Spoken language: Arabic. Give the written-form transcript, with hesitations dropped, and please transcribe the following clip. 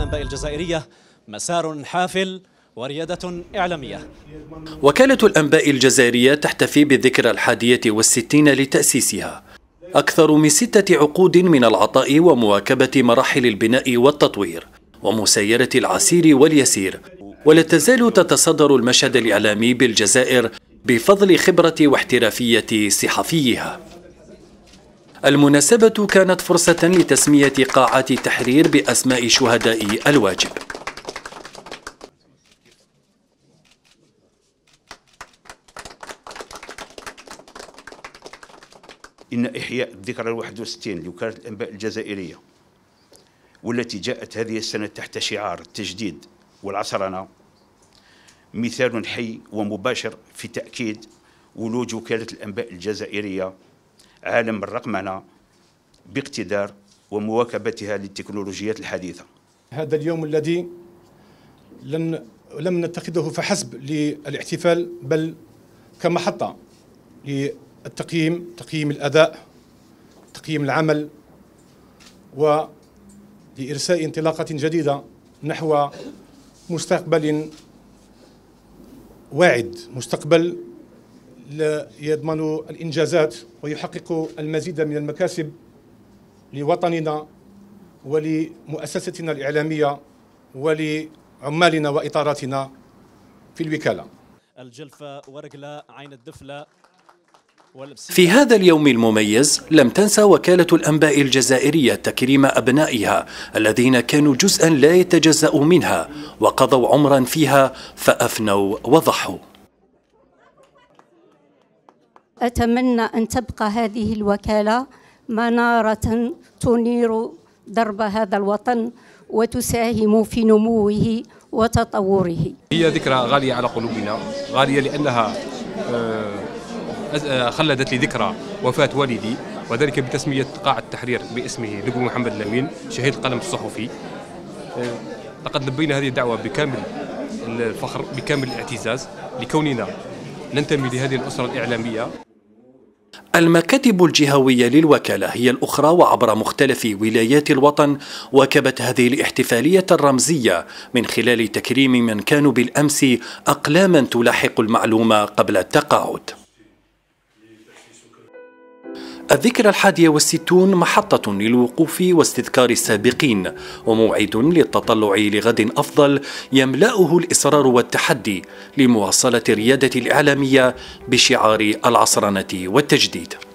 الأنباء الجزائرية مسار حافل وريادة إعلامية. وكالة الأنباء الجزائرية تحتفي بالذكرى 61 لتأسيسها. أكثر من 6 عقود من العطاء ومواكبة مراحل البناء والتطوير ومسايرة العسير واليسير، ولا تزال تتصدر المشهد الإعلامي بالجزائر بفضل خبرة واحترافية صحفيها. المناسبة كانت فرصة لتسمية قاعات تحرير بأسماء شهداء الواجب. إن إحياء الذكرى 61 لوكالة الأنباء الجزائرية، والتي جاءت هذه السنة تحت شعار التجديد والعصرنة، مثال حي ومباشر في تأكيد ولوج وكالة الأنباء الجزائرية عالم الرقمنة باقتدار ومواكبتها للتكنولوجيات الحديثة. هذا اليوم الذي لم نتخذه فحسب للاحتفال، بل كمحطة للتقييم، تقييم الأداء، تقييم العمل، ولإرساء انطلاقة جديدة نحو مستقبل واعد، مستقبل يضمن الإنجازات ويحقق المزيد من المكاسب لوطننا ولمؤسستنا الإعلامية ولعمالنا وإطاراتنا في الوكالة. الجلفة ورقلة عين الدفلة. في هذا اليوم المميز لم تنسى وكالة الأنباء الجزائرية تكريم أبنائها الذين كانوا جزءا لا يتجزأ منها وقضوا عمرا فيها فأفنوا وضحوا. أتمنى أن تبقى هذه الوكالة منارة تنير درب هذا الوطن وتساهم في نموه وتطوره. هي ذكرى غالية على قلوبنا، غالية لأنها خلدت لي ذكرى وفاة والدي، وذلك بتسمية قاعة التحرير باسمه لقب محمد الأمين شهيد القلم الصحفي. لقد لبينا هذه الدعوة بكامل الفخر، بكامل الاعتزاز لكوننا ننتمي لهذه الأسرة الإعلامية. المكاتب الجهوية للوكالة هي الأخرى وعبر مختلف ولايات الوطن واكبت هذه الاحتفالية الرمزية من خلال تكريم من كانوا بالأمس أقلاما تلاحق المعلومة قبل التقاعد. الذكرى 61 محطة للوقوف واستذكار السابقين وموعد للتطلع لغد أفضل يملأه الإصرار والتحدي لمواصلة الريادة الإعلامية بشعار العصرنة والتجديد.